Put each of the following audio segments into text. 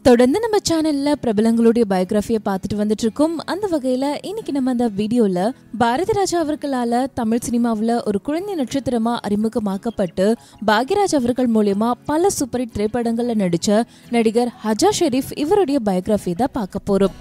தொடர்ந்து நம்ம சேனல்ல பிரபலங்களுடைய பயோகிராஃபியை பார்த்துட்டு வந்துட்டு இருக்கோம். அந்த வகையில இன்னைக்கு நம்ம அந்த வீடியோல பாரதி ராஜா அவர்களால தமிழ் சினிமாவில் ஒரு குழந்தை நட்சத்திரமா அறிமுகமாக்கப்பட்டு பாக்யராஜ் அவர்கள் மூலமா பல சூப்பர் ஹிட் திரைப்படங்கள்ல நடிச்ச நடிகர் ஹஜா ஷெரீப் இவருடைய பயோகிராஃபி தான் பார்க்க போறோம்.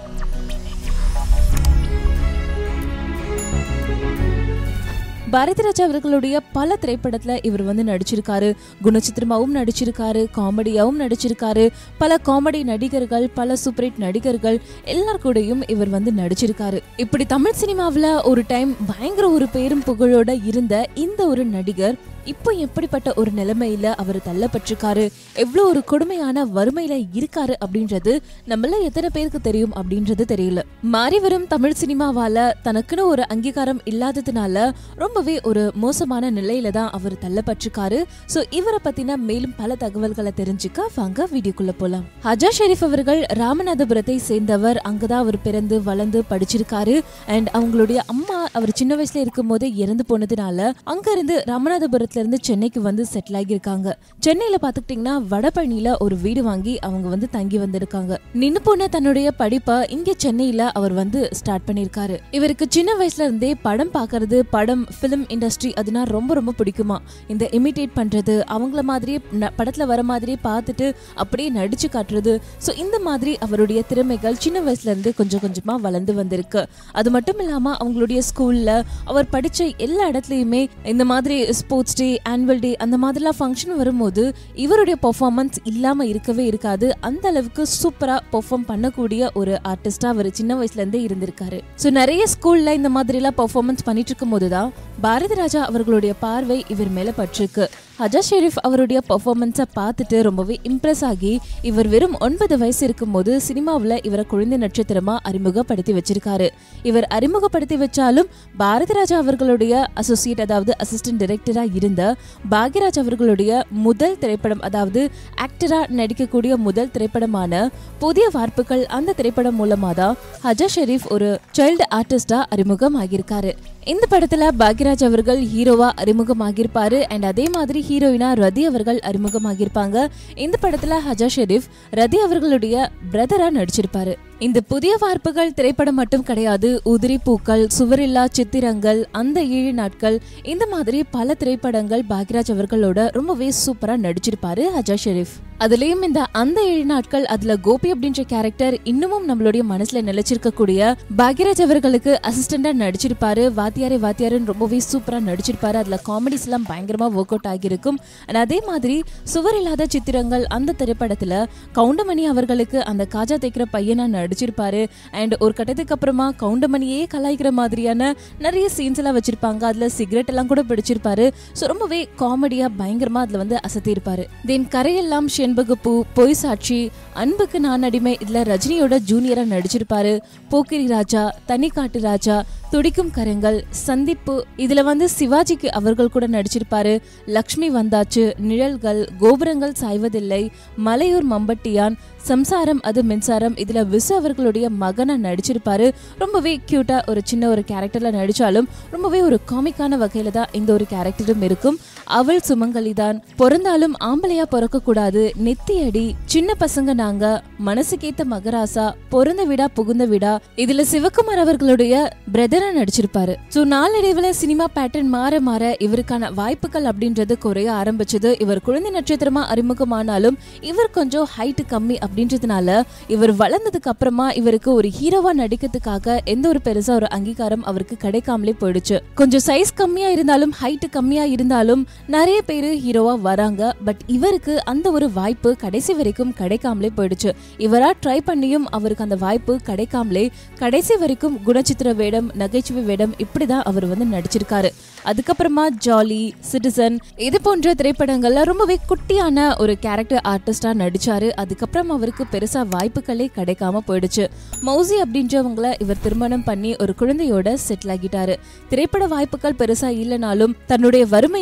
பாரதி ராஜா அவர்களுடைய பல திரைப்படத்துல இவர் நடிச்சிருக்காரு. குணச்சித்திரமாவும் நடிச்சிருக்காரு, காமெடியாவும் நடிச்சிருக்காரு. பல காமெடி நடிகர்கள், பல சூப்பர் ஹிட் நடிகர்கள் எல்லார் கூடயும் இவர் நடிச்சிருக்காரு. இப்படி தமிழ் சினிமாவில் ஒரு டைம் பயங்கர ஒரு பேரும் புகழோட இருந்த இந்த ஒரு நடிகர் இப்போ எப்படிப்பட்ட ஒரு நிலைமையில அவர் தள்ளப்பட்டிருக்காரு, எவ்வளோ ஒரு கொடுமையான வறுமையில இருக்காரு அப்படின்றது நம்மள எத்தனை பேருக்கு தெரியும் அப்படின்றது தெரியல. மாறி வரும் தமிழ் சினிமாவால தனக்குன்னு ஒரு அங்கீகாரம் இல்லாததுனால ரொம்பவே ஒரு மோசமான நிலையில தான் அவர் தள்ளப்பட்டிருக்காரு. சோ இவரை பத்தின மேலும் பல தகவல்களை தெரிஞ்சுக்க வாங்க வீடியோக்குள்ள போலாம். ஹஜா ஷெரீப் அவர்கள் ராமநாதபுரத்தை சேர்ந்தவர். அங்கதான் அவர் பிறந்து வளர்ந்து படிச்சிருக்காரு. அண்ட் அவங்களுடைய அம்மா அவர் சின்ன வயசுல இருக்கும் போது இறந்து போனதுனால அங்க இருந்து ராமநாதபுரத்துல இருந்து சென்னைக்கு செட்டில் ஆகியிருக்காங்க. சென்னையில பாத்துக்கிட்டீங்கன்னா வடபழனியில ஒரு வீடு வாங்கி அவங்க தங்கி வந்திருக்காங்க. நின்னு போன தன்னுடைய படிப்பை இங்க சென்னையில அவர் ஸ்டார்ட் பண்ணிருக்காரு. இவருக்கு சின்ன வயசுல இருந்தே படம் பாக்குறது, படம் பிலிம் இண்டஸ்ட்ரி அதுனா ரொம்ப ரொம்ப பிடிக்குமா. இந்த இமிடேட் பண்றது, அவங்கள மாதிரியே படத்துல வர மாதிரியே பார்த்துட்டு அப்படியே நடிச்சு காட்டுறது. சோ இந்த மாதிரி அவருடைய திறமைகள் சின்ன வயசுல இருந்து கொஞ்சம் கொஞ்சமா வளர்ந்து வந்திருக்கு. அது மட்டும் இல்லாம அவங்களுடைய ஸ்கூல்ல அவர் படிச்ச எல்லா இடத்துலயுமே இந்த மாதிரி ஸ்போர்ட்ஸ் டே, ஆனுவல் டே அந்த மாதிரிலாம் ஃபங்க்ஷன் வரும்போது இவருடைய பெர்ஃபார்மன்ஸ் இல்லாம இருக்கவே இருக்காது. அந்த அளவுக்கு சூப்பரா பெர்ஃபார்ம் பண்ணக்கூடிய ஒரு ஆர்டிஸ்டா அவர் சின்ன வயசுல இருந்தே இருந்திருக்காரு. சோ நிறைய ஸ்கூல்ல இந்த மாதிரி எல்லாம் பெர்ஃபார்மன்ஸ் பண்ணிட்டு இருக்கும் போதுதான் பாரதி ராஜா அவர்களுடைய பார்வை இவர் மேல பட்டிருக்கு. ஹஜா ஷெரீப் அவருடைய பெர்ஃபார்மன்ஸை பார்த்துட்டு ரொம்பவே இம்ப்ரெஸ் ஆகி இவர் வெறும் 9 வயசு இருக்கும் போது சினிமாவில் இவரை குழந்தை நட்சத்திரமா அறிமுகப்படுத்தி வச்சிருக்காரு. இவர் அறிமுகப்படுத்தி வச்சாலும் பாரதி ராஜா அவர்களுடைய அசோசியேட் அதாவது அசிஸ்டன்ட் டைரக்டரா இருந்த பாக்யராஜ் அவர்களுடைய முதல் திரைப்படம் அதாவது ஆக்டரா நடிக்கக்கூடிய முதல் திரைப்படமான புதிய வார்ப்புகள் அந்த திரைப்படம் மூலமா தான் ஹஜா ஷெரீப் ஒரு சைல்டு ஆர்டிஸ்டா அறிமுகம் ஆகியிருக்காரு. இந்த படத்துல பாக்யராஜ் அவர்கள் ஹீரோவா அறிமுகமாகிருப்பாரு. அண்ட் அதே மாதிரி ஹீரோயினா ரதி அவர்கள் அறிமுகமாகிருப்பாங்க. இந்த படத்துல ஹஜா ஷெரீப் ரதி அவர்களுடைய பிரதரா நடிச்சிருப்பாரு. இந்த புதிய வார்ப்புகள் திரைப்படம் மட்டும் கிடையாது, உதிரி பூக்கள், சுவரில்லா சித்திரங்கள், அந்த 7 நாட்கள், இந்த மாதிரி பல திரைப்படங்கள் பாக்யராஜ் அவர்களோட ரொம்பவே சூப்பரா நடிச்சிருப்பாரு ஹஜா ஷெரீப். அதுலயும் இந்த அந்த 7 நாட்கள் அதுல கோபி அப்படின்ற கேரக்டர் இன்னமும் நம்மளுடைய மனசுல நிலைச்சிருக்க கூடிய பாக்யராஜ் அவர்களுக்கு அசிஸ்டண்டா நடிச்சிருப்பாரு. வாத்தியாரே வாத்தியாருன்னு ரொம்பவே சூப்பரா நடிச்சிருப்பாரு. அதுல காமெடிஸ் எல்லாம் பயங்கரமா ஒர்க் அவுட் ஆகியிருக்கும். அதே மாதிரி சுவரில்லாத சித்திரங்கள் அந்த திரைப்படத்துல கவுண்டமணி அவர்களுக்கு அந்த காஜா தைக்கிற பையனா நடிச்சிருப்பாரு. அண்ட் ஒரு கட்டத்துக்கு அப்புறமா கவுண்டமணியே கலாய்க்கிற மாதிரியான நிறைய சீன்ஸ் எல்லாம் வச்சிருப்பாங்க. அதுல சிகரெட் எல்லாம் கூட பிடிச்சிருப்பாரு. சோ ரொம்பவே காமெடியா பயங்கரமா அதுல அசத்தி இருப்பாரு. தென் கரையெல்லாம் செண்பகப்பூ, பொய் சாட்சி, அன்புக்கு நான் அடிமை இதுல ரஜினியோட ஜூனியரா நடிச்சிருப்பாரு. போக்கிரி ராஜா, தனிக்காட்டு ராஜா, துடிக்கும் கரங்கள், சந்திப்பு இதுல சிவாஜிக்கு அவர்கள் கூட நடிச்சிருப்பாரு. லக்ஷ்மி வந்தாச்சு, நிழல்கள், கோபுரங்கள் சாய்வதில்லை, மலையூர் மம்பட்டியான், சம்சாரம் அது மின்சாரம் இதுல விசு அவர்களுடைய மகனா நடிச்சிருப்பாரு. ரொம்பவே கியூட்டா ஒரு சின்ன ஒரு கேரக்டர்ல நடிச்சாலும் ரொம்பவே ஒரு காமிக்கான வகையில தான் இந்த ஒரு கேரக்டரும் இருக்கும். அவள் சுமங்கலிதான், பொறந்தாலும் ஆம்பளையா பிறக்க கூடாது, நெத்தியடி, சின்ன பசங்க நாங்க, மனசுக்கேத்த மகராசா, பொருந்த விடா புகுந்த விடா இதுல சிவகுமார் அவர்களுடைய பிரதரா நடிச்சிருப்பாரு. சோ நாளடைவுல சினிமா பேட்டர்ன் மாற மாற இவருக்கான வாய்ப்புகள் அப்படின்றது குறைய ஆரம்பிச்சது. இவர் குழந்தை நட்சத்திரமா அறிமுகமானாலும் இவர் கொஞ்சம் ஹைட் கம்மி அப்படின்றதுனால இவர் வளர்ந்ததுக்கு அப்புறமா இவருக்கு ஒரு ஹீரோவா நடிக்கிறதுக்காக எந்த ஒரு பெருசா ஒரு அங்கீகாரம் அவருக்கு கிடைக்காமலே போயிடுச்சு. கொஞ்சம் சைஸ் கம்மியா இருந்தாலும் ஹைட் கம்மியா இருந்தாலும் நிறைய பேரு ஹீரோவா வராங்க. பட் இவருக்கு அந்த ஒரு வாய்ப்பு கடைசி வரைக்கும் கிடைக்காமலே போயிடுச்சு. இவரா ட்ரை பண்ணியும் அவருக்கு அந்த வாய்ப்பு கிடைக்காமலே கடைசி வரைக்கும் குணச்சித்திர வேடம், நகைச்சுவை வேடம் இப்படிதான் அவர் நடிச்சிருக்காரு. அதுக்கப்புறமா ஜாலி, சிட்டிசன் இது போன்ற திரைப்படங்கள்ல ரொம்பவே குட்டியான ஒரு கேரக்டர் ஆர்டிஸ்டா நடிச்சாரு. அதுக்கப்புறம் அவருக்கு பெருசா வாய்ப்புகளே கிடைக்காம போயிடுச்சு. மௌசி அப்படின்றவங்கள இவர் திருமணம் பண்ணி ஒரு குழந்தையோட செட்டில் ஆகிட்டாரு. திரைப்பட வாய்ப்புகள் பெருசா இல்லைனாலும் தன்னுடைய வறுமையை சமாளி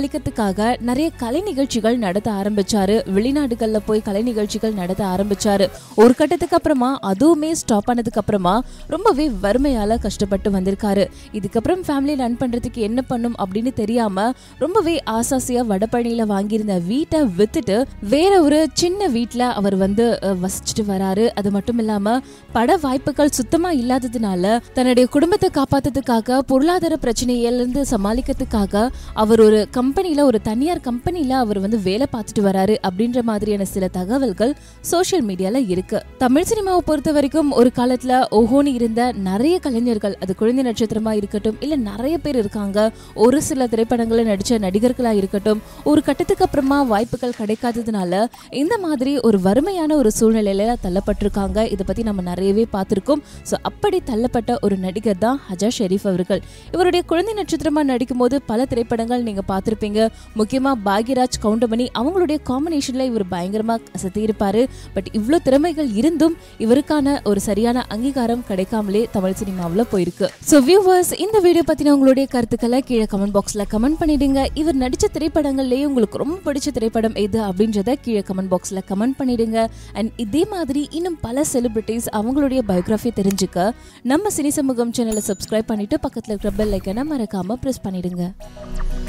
சமாளிக்கிறதுக்காக நிறைய கலை நிகழ்ச்சிகள் நடத்த ஆரம்பிச்சாரு. வெளிநாடுகள்ல போய் கலை நிகழ்ச்சிகள் நடத்த ஆரம்பிச்சாரு. ஒரு கட்டத்துக்கு அப்புறமா அதுவுமே ஸ்டாப் ஆனதுக்கு அப்புறமா ரொம்பவே வறுமையால கஷ்டப்பட்டு வந்திருக்காரு. இதுக்கப்புறம் ஃபேமிலி ரன் பண்றதுக்கு என்ன பண்ணும் அப்படின்னு தெரியாம ரொம்பவே ஆசாசியா வடபழனியில வாங்கியிருந்த வீட்டை வித்துட்டு வேற ஒரு சின்ன வீட்டுல அவர் வசிச்சுட்டு வராரு. அது மட்டும் இல்லாம பட வாய்ப்புகள் சுத்தமா இல்லாததுனால தன்னுடைய குடும்பத்தை காப்பாத்துறதுக்காக பொருளாதார பிரச்சனையில இருந்து சமாளிக்கிறதுக்காக அவர் ஒரு கம்பெனில, ஒரு தனியார் கம்பெனில அவர் வேலை பார்த்துட்டு வராரு அப்படின்ற மாதிரியான சில தகவல்கள் சோசியல் மீடியால இருக்கு. தமிழ் சினிமாவை பொறுத்த வரைக்கும் ஒரு காலத்துல ஓஹோனி இருந்த நிறைய கலைஞர்கள், அது குழந்தை நட்சத்திரமா இருக்கட்டும், இல்ல நிறைய பேர் இருக்காங்க. ஒரு சில திரைப்படங்களை நடிச்ச நடிகர்களா இருக்கட்டும், ஒரு கட்டத்துக்கு அப்புறமா வாய்ப்புகள் கிடைக்காததுனால இந்த மாதிரி ஒரு வறுமையான ஒரு சூழ்நிலையில தள்ளப்பட்டிருக்காங்க. இதை பத்தி நம்ம நிறையவே பார்த்திருக்கோம். சோ அப்படி தள்ளப்பட்ட ஒரு நடிகர் தான் ஹஜா ஷெரீப் அவர்கள். இவருடைய குழந்தை நட்சத்திரமா நடிக்கும் போது பல திரைப்படங்கள் நீங்க பார்த்திருப்பீங்க. முக்கியமா பாக்யராஜ், கவுண்டமணி அவங்களுடைய காம்பினேஷன்ல இவர் பயங்கரமா அசத்தி இருப்பாரு. பட் இவ்வளவு திறமைகள் இருந்தும் இவருக்கான ஒரு சரியான அங்கீகாரம் கிடைக்காமலே தமிழ் சினிமாவில் போயிருக்கு. சோ வியூவர்ஸ், இந்த வீடியோ பத்தின உங்களுடைய கருத்துக்களை கீழே கமெண்ட் பாக்ஸ்ல கமெண்ட் பண்ணிடுங்க. இவர் நடிச்ச திரைப்படங்கள்லயே உங்களுக்கு ரொம்ப பிடிச்ச திரைப்படம் எது அப்படின்றத கீழே கமெண்ட் பாக்ஸ்ல கமெண்ட் பண்ணிடுங்க. அண்ட் இதே மாதிரி இன்னும் பல செலிபிரிட்டிஸ் அவங்களுடைய பயோகிராஃபி தெரிஞ்சுக்க நம்ம சினி சமூகம் சேனலை சப்ஸ்கிரைப் பண்ணிட்டு பக்கத்துல இருக்கிற பெல் ஐக்கனை மறக்காம பிரஸ் பண்ணிடுங்க.